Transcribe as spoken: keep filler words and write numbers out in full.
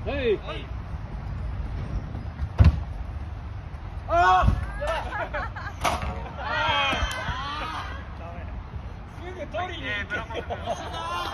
はい。ああ。すぐ取りに行け。